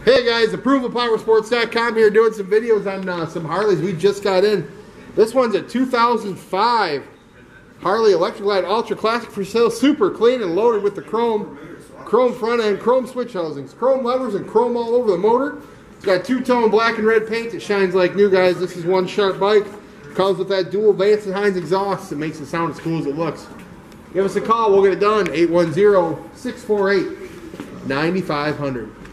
Hey guys, ApprovalPowersports.com here doing some videos on some Harleys we just got in. This one's a 2005 Harley Electra Ultra Classic for sale. Super clean and loaded with the chrome front end, chrome switch housings, chrome levers, and chrome all over the motor. It's got two-tone black and red paint. It shines like new, guys. This is one sharp bike. Comes with that dual VANCE and HINES exhaust. It makes it sound as cool as it looks. Give us a call. We'll get it done. 810-648-9500.